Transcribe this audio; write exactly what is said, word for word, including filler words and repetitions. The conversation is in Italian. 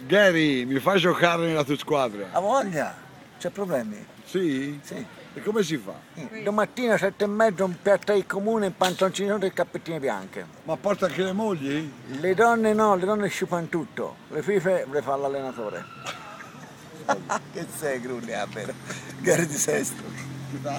Gary, mi fai giocare nella tua squadra? Ha voglia? C'è problemi? Sì? Sì. E come si fa? Domattina sette e mezza un piatto di comune, un pantaloncino e cappettine bianche. Ma porta anche le mogli? Le donne no, le donne sciupano tutto. Le fife le fa l'allenatore. Che sei, Grulli, ah, vero? Gare di sesto.